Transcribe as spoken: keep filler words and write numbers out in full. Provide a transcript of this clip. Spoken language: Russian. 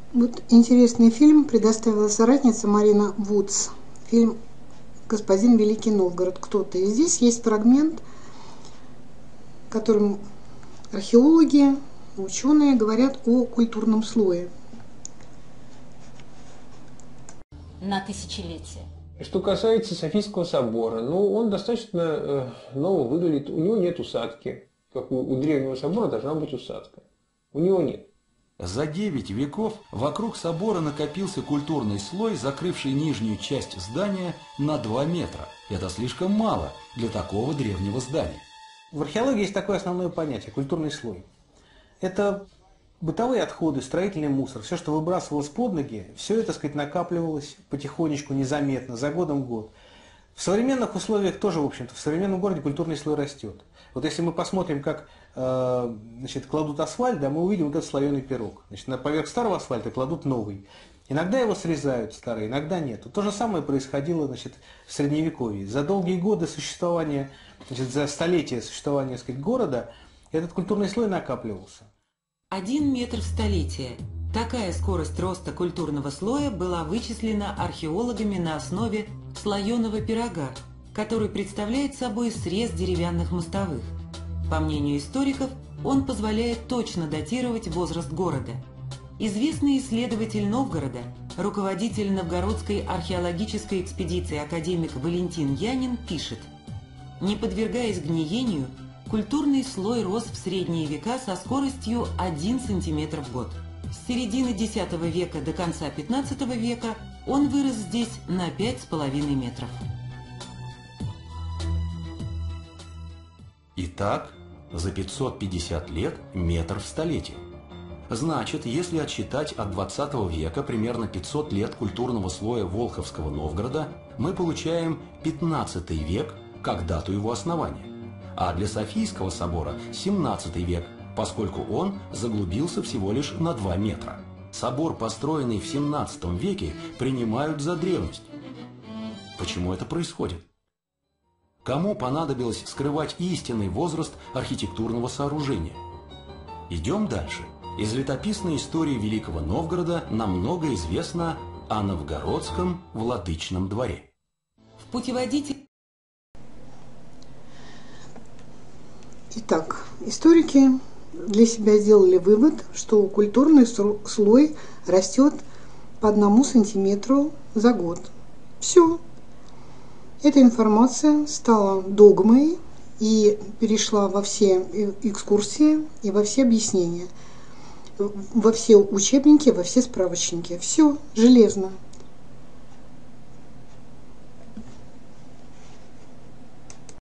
Вот интересный фильм предоставила соратница Марина Вудс. Фильм «Господин Великий Новгород. Кто-то». И здесь есть фрагмент, в котором археологи, ученые говорят о культурном слое. На тысячелетие. Что касается Софийского собора, ну, он достаточно э, ново выглядит. У него нет усадки. Как у, у древнего собора должна быть усадка. У него нет. За девять веков вокруг собора накопился культурный слой, закрывший нижнюю часть здания на два метра. Это слишком мало для такого древнего здания. В археологии есть такое основное понятие – культурный слой. Это бытовые отходы, строительный мусор, все, что выбрасывалось под ноги, все это, так сказать, накапливалось потихонечку, незаметно, за годом в год. В современных условиях тоже, в общем-то, в современном городе культурный слой растет. Вот если мы посмотрим, как э, значит, кладут асфальт, да, мы увидим вот этот слоеный пирог. Значит, на поверх старого асфальта кладут новый. Иногда его срезают старый, иногда нет. То же самое происходило, значит, в Средневековье. За долгие годы существования, значит, за столетия существования, так сказать, города этот культурный слой накапливался. Один метр в столетие. Такая скорость роста культурного слоя была вычислена археологами на основе слоеного пирога, который представляет собой срез деревянных мостовых. По мнению историков, он позволяет точно датировать возраст города. Известный исследователь Новгорода, руководитель Новгородской археологической экспедиции академик Валентин Янин пишет: «Не подвергаясь гниению, культурный слой рос в средние века со скоростью один сантиметр в год. С середины десятого века до конца пятнадцатого века он вырос здесь на пять с половиной метров». Итак, за пятьсот пятьдесят лет метр в столетие. Значит, если отсчитать от двадцатого века примерно пятьсот лет культурного слоя Волховского Новгорода, мы получаем пятнадцатый век как дату его основания. А для Софийского собора семнадцатый век, поскольку он заглубился всего лишь на два метра. Собор, построенный в семнадцатом веке, принимают за древность. Почему это происходит? Кому понадобилось скрывать истинный возраст архитектурного сооружения? Идем дальше. Из летописной истории Великого Новгорода нам много известно о новгородском владычном дворе. В путеводителе... Итак, историки для себя сделали вывод, что культурный слой растет по одному сантиметру за год. Все. Эта информация стала догмой и перешла во все экскурсии и во все объяснения, во все учебники, во все справочники. Все железно.